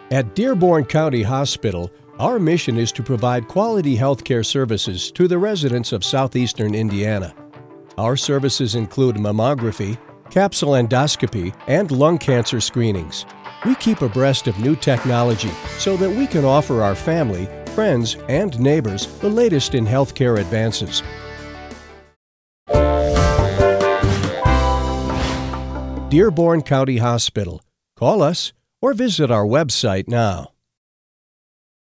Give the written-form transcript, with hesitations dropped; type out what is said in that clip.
At Dearborn County Hospital, our mission is to provide quality healthcare services to the residents of Southeastern Indiana. Our services include mammography, capsule endoscopy, and lung cancer screenings. We keep abreast of new technology so that we can offer our family, friends, and neighbors the latest in healthcare advances. Dearborn County Hospital. Call us or visit our website now.